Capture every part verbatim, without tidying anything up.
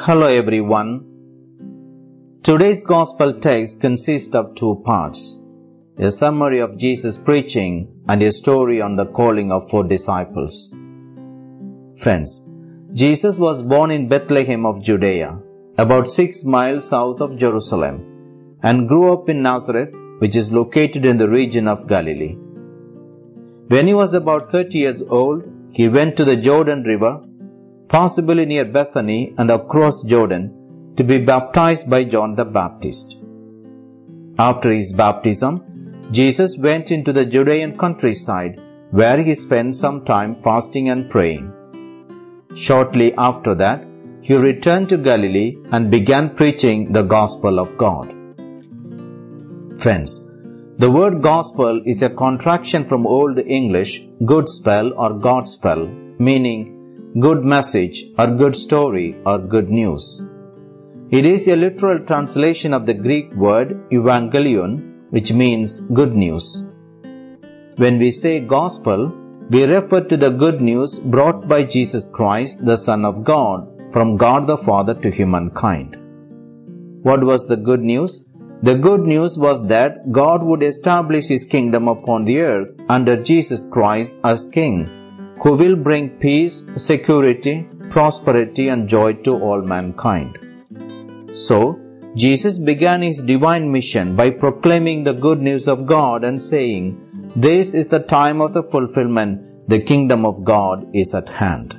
Hello everyone. Today's Gospel text consists of two parts, a summary of Jesus' preaching and a story on the calling of four disciples. Friends, Jesus was born in Bethlehem of Judea, about six miles south of Jerusalem, and grew up in Nazareth, which is located in the region of Galilee. When he was about thirty years old, he went to the Jordan River, possibly near Bethany and across Jordan, to be baptized by John the Baptist. After his baptism, Jesus went into the Judean countryside, where he spent some time fasting and praying. Shortly after that, he returned to Galilee and began preaching the gospel of God. Friends, the word gospel is a contraction from Old English good spell or God spell, meaning good message or good story or good news. It is a literal translation of the Greek word evangelion, which means good news. When we say gospel, we refer to the good news brought by Jesus Christ, the Son of God, from God the Father to humankind. What was the good news? The good news was that God would establish His kingdom upon the earth under Jesus Christ as King, who will bring peace, security, prosperity and joy to all mankind. So, Jesus began His divine mission by proclaiming the good news of God and saying, "This is the time of the fulfillment, the kingdom of God is at hand."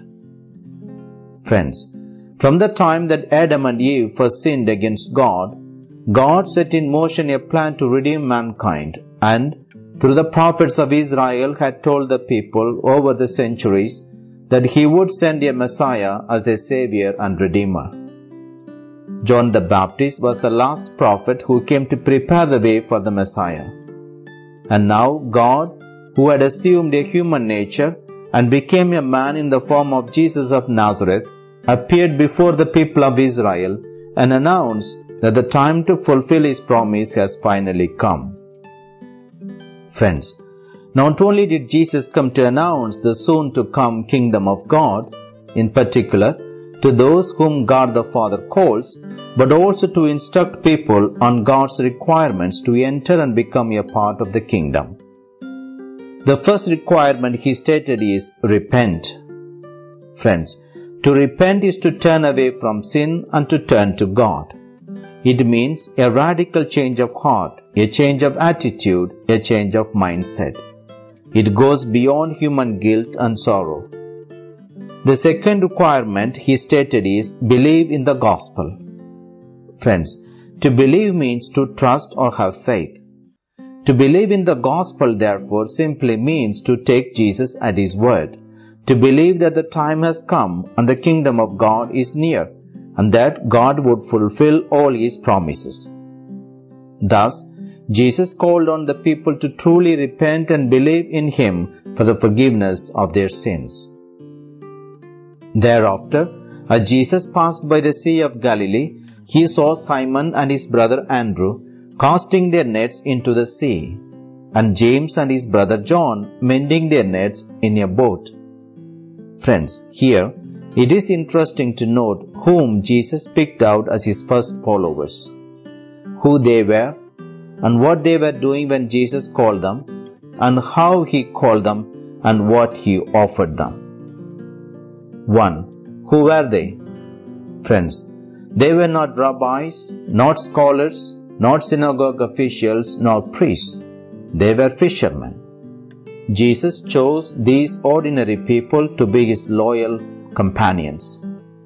Friends, from the time that Adam and Eve first sinned against God, God set in motion a plan to redeem mankind, and through the prophets of Israel had told the people over the centuries that He would send a Messiah as their Savior and Redeemer. John the Baptist was the last prophet who came to prepare the way for the Messiah. And now God, who had assumed a human nature and became a man in the form of Jesus of Nazareth, appeared before the people of Israel and announced that the time to fulfill His promise has finally come. Friends, not only did Jesus come to announce the soon-to-come kingdom of God, in particular to those whom God the Father calls, but also to instruct people on God's requirements to enter and become a part of the kingdom. The first requirement He stated is repent. Friends, to repent is to turn away from sin and to turn to God. It means a radical change of heart, a change of attitude, a change of mindset. It goes beyond human guilt and sorrow. The second requirement He stated is believe in the gospel. Friends, to believe means to trust or have faith. To believe in the gospel, therefore, simply means to take Jesus at His word, to believe that the time has come and the kingdom of God is near, and that God would fulfill all His promises. Thus, Jesus called on the people to truly repent and believe in Him for the forgiveness of their sins. Thereafter, as Jesus passed by the Sea of Galilee, He saw Simon and his brother Andrew casting their nets into the sea, and James and his brother John mending their nets in a boat. Friends, here it is interesting to note whom Jesus picked out as His first followers, who they were, and what they were doing when Jesus called them, and how He called them, and what He offered them. one. Who were they? Friends, they were not rabbis, not scholars, not synagogue officials, nor priests. They were fishermen. Jesus chose these ordinary people to be His loyal companions.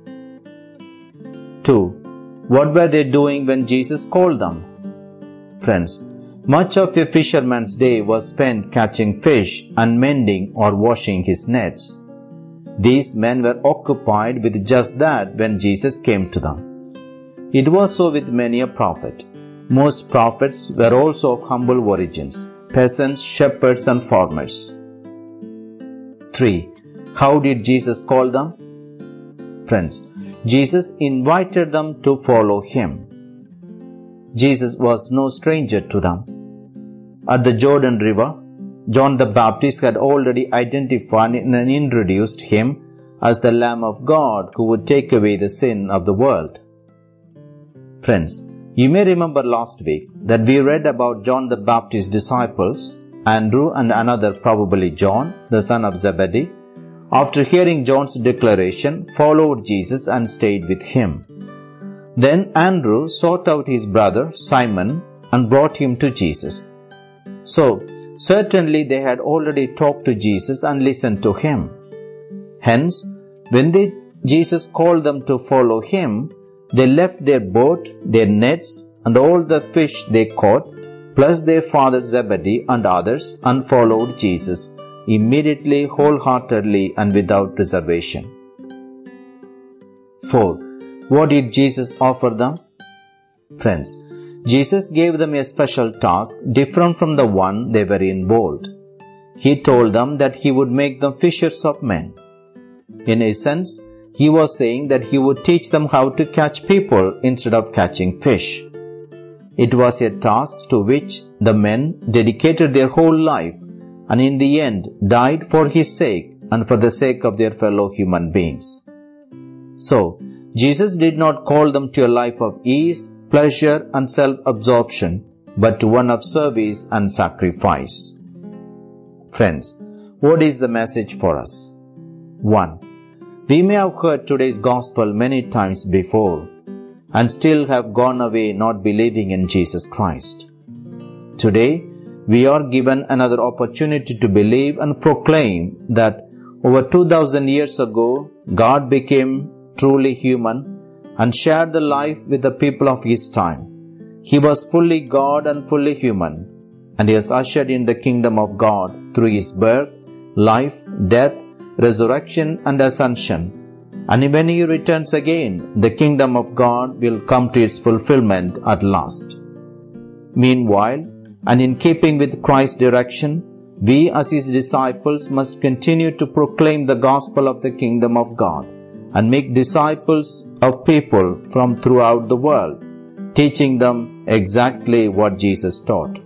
two. What were they doing when Jesus called them? Friends, much of a fisherman's day was spent catching fish and mending or washing his nets. These men were occupied with just that when Jesus came to them. It was so with many a prophet. Most prophets were also of humble origins, peasants, shepherds and farmers. three. How did Jesus call them? Friends, Jesus invited them to follow Him. Jesus was no stranger to them. At the Jordan River, John the Baptist had already identified and introduced Him as the Lamb of God who would take away the sin of the world. Friends, you may remember last week that we read about John the Baptist's disciples, Andrew and another, probably John, the son of Zebedee, after hearing John's declaration, followed Jesus and stayed with him. Then Andrew sought out his brother Simon and brought him to Jesus. So, certainly they had already talked to Jesus and listened to him. Hence, when they, Jesus called them to follow him, they left their boat, their nets, and all the fish they caught, plus their father Zebedee and others, and followed Jesus, immediately, wholeheartedly, and without reservation. four. What did Jesus offer them? Friends, Jesus gave them a special task different from the one they were involved. He told them that he would make them fishers of men. In essence, he was saying that he would teach them how to catch people instead of catching fish. It was a task to which the men dedicated their whole life and in the end died for his sake and for the sake of their fellow human beings. So, Jesus did not call them to a life of ease, pleasure and self-absorption, but to one of service and sacrifice. Friends, what is the message for us? one. We may have heard today's gospel many times before and still have gone away not believing in Jesus Christ. Today, we are given another opportunity to believe and proclaim that over two thousand years ago, God became truly human and shared the life with the people of his time. He was fully God and fully human, and he has ushered in the kingdom of God through his birth, life, death, resurrection and ascension. And when he returns again, the kingdom of God will come to its fulfillment at last. Meanwhile, and in keeping with Christ's direction, we as his disciples must continue to proclaim the gospel of the kingdom of God and make disciples of people from throughout the world, teaching them exactly what Jesus taught.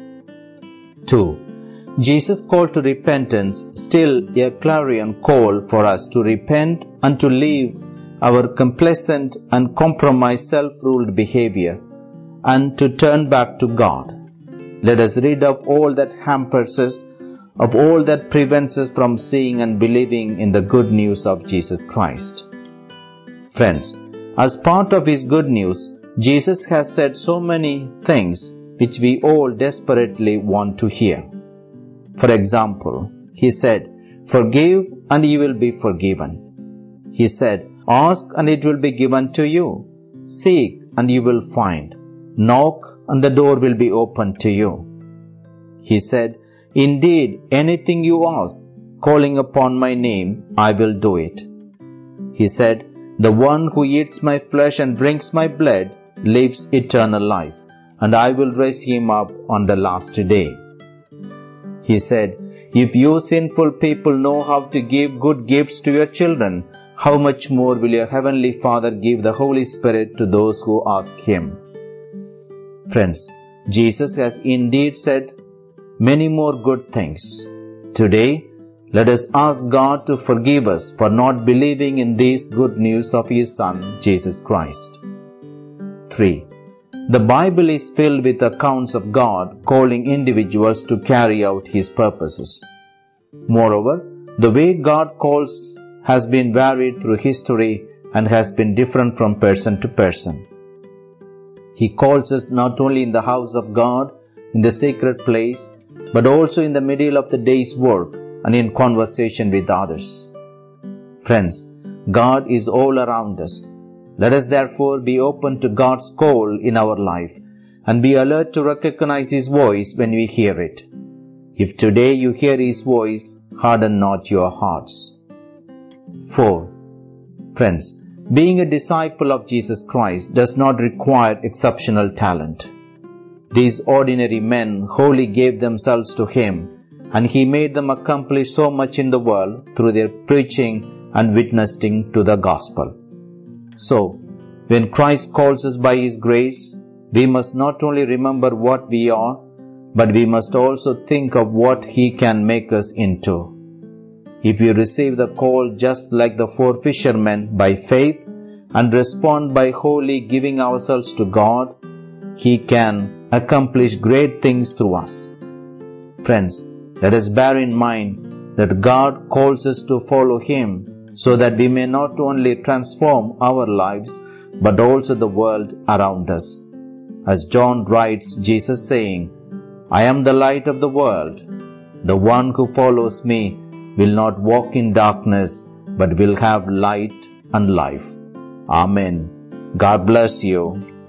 two. Jesus' call to repentance still a clarion call for us to repent and to leave our complacent and compromised self-ruled behavior and to turn back to God. Let us rid of all that hampers us, of all that prevents us from seeing and believing in the good news of Jesus Christ. Friends, as part of his good news, Jesus has said so many things which we all desperately want to hear. For example, he said, "Forgive and you will be forgiven." He said, "Ask and it will be given to you. Seek and you will find. Knock and the door will be opened to you." He said, "Indeed, anything you ask, calling upon my name, I will do it." He said, "The one who eats my flesh and drinks my blood lives eternal life, and I will raise him up on the last day." He said, "If you sinful people know how to give good gifts to your children, how much more will your heavenly Father give the Holy Spirit to those who ask him?" Friends, Jesus has indeed said many more good things. Today, let us ask God to forgive us for not believing in this good news of his Son, Jesus Christ. three. The Bible is filled with accounts of God calling individuals to carry out his purposes. Moreover, the way God calls has been varied through history and has been different from person to person. He calls us not only in the house of God, in the sacred place, but also in the middle of the day's work and in conversation with others. Friends, God is all around us. Let us therefore be open to God's call in our life and be alert to recognize his voice when we hear it. If today you hear his voice, harden not your hearts. four. Friends, being a disciple of Jesus Christ does not require exceptional talent. These ordinary men wholly gave themselves to him, and he made them accomplish so much in the world through their preaching and witnessing to the gospel. So, when Christ calls us by his grace, we must not only remember what we are, but we must also think of what he can make us into. if we receive the call just like the four fishermen by faith and respond by wholly giving ourselves to God, He can accomplish great things through us. Friends, let us bear in mind that God calls us to follow Him so that we may not only transform our lives but also the world around us. As John writes, Jesus saying, "I am the light of the world. The one who follows me will not walk in darkness but will have light and life." Amen. God bless you.